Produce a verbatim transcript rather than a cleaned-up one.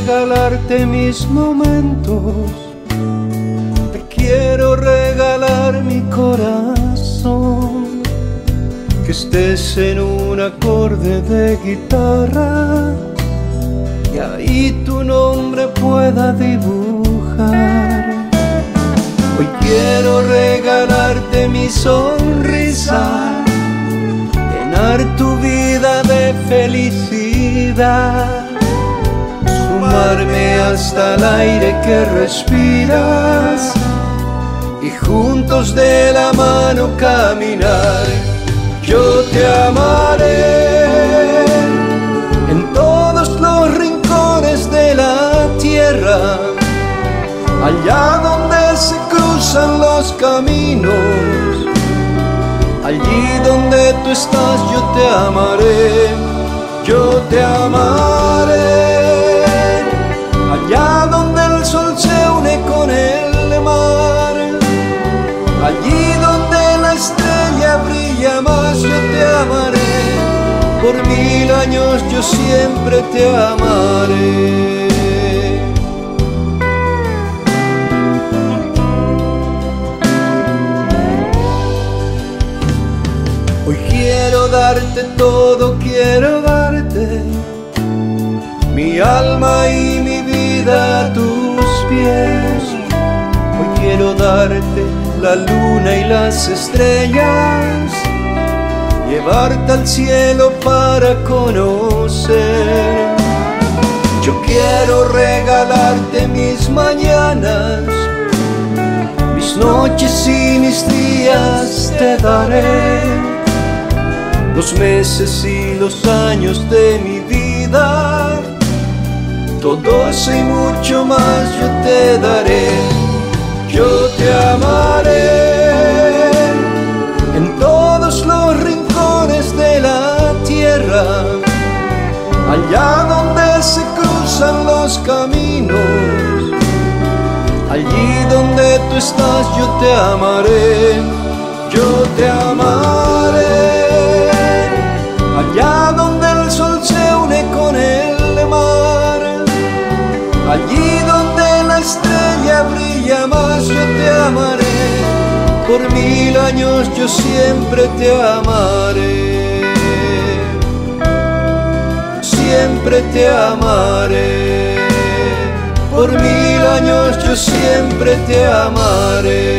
regalarte mis momentos, te quiero regalar mi corazón, que estés en un acorde de guitarra y ahí tu nombre pueda dibujar. Hoy quiero regalarte mi sonrisa, llenar tu vida de felicidad, sumarme hasta el aire que respiras y juntos de la mano caminar. Yo te amaré en todos los rincones de la tierra, allá donde se cruzan los caminos, allí donde tú estás yo te amaré, yo te amaré, allá donde el sol se une con el mar, allí donde la estrella brilla más yo te amaré, por mil años yo siempre te amaré. Hoy quiero darte todo, quiero darte mi alma y mi vida a tus pies. Hoy quiero darte la luna y las estrellas, llevarte al cielo para conocer. Yo quiero regalarte mis mañanas, mis noches y mis días te daré, los meses y los años de mi vida, todo eso y mucho más yo te daré. Yo te amaré en todos los rincones de la tierra, allá donde se cruzan los caminos, allí donde tú estás yo te amaré, yo te amaré, allá donde el sol se une con el mar, allí donde la estrella brilla más yo te amaré, por mil años yo siempre te amaré, siempre te amaré, por mil años yo siempre te amaré.